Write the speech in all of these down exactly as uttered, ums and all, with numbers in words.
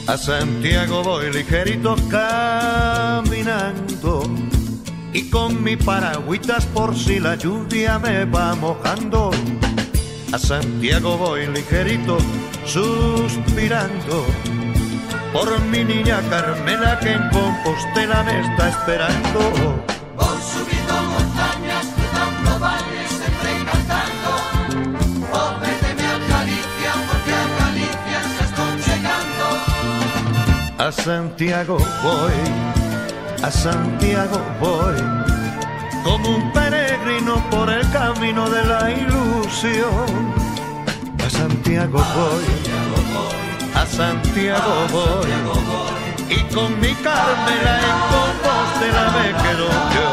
A Santiago voy ligerito caminando y con mi paragüitas por si la lluvia me va mojando. A Santiago voy ligerito suspirando por mi niña Carmela que en Compostela me está esperando. Voy subiendo montañas, cruzando valles, siempre cantando. Oh, méteme a Galicia, porque a Galicia ya estoy llegando. A Santiago voy, a Santiago voy, como un peregrino por el camino de la ilusión. A Santiago voy, a Santiago voy, y con mi Carmela en Compostela me quedo yo.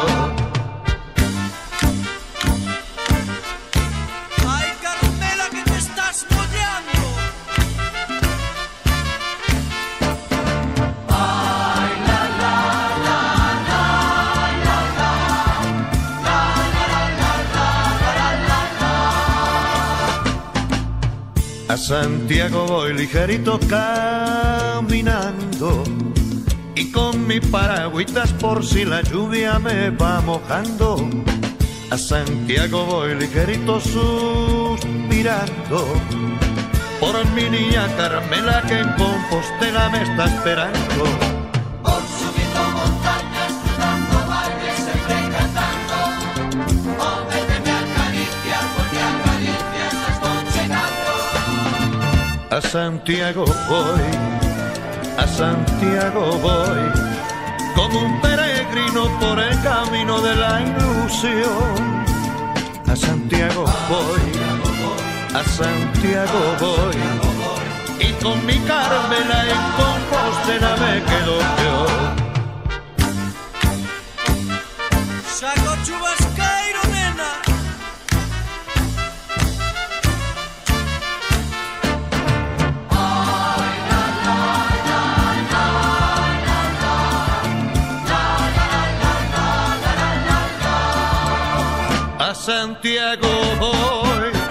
Ay, Carmela, que te estás mollando. Ay, la, la, la, la, la, la, la, la, la, la, la, la. A Santiago voy ligerito caminando y con mi paragüitas por si la lluvia me va mojando. A Santiago voy ligerito suspirando por mi niña Carmela que en Compostela me está esperando. Voy subiendo montañas, cruzando valles, siempre cantando. Oh, méteme a Galicia, porque a Galicia ya estoy llegando. A Santiago voy, a Santiago voy, como un peregrino por el camino de la ilusión. A Santiago voy, a Santiago voy, y con mi Carmela en Compostela me quedo yo. Saco chubasqueiro, nena. A Santiago voy,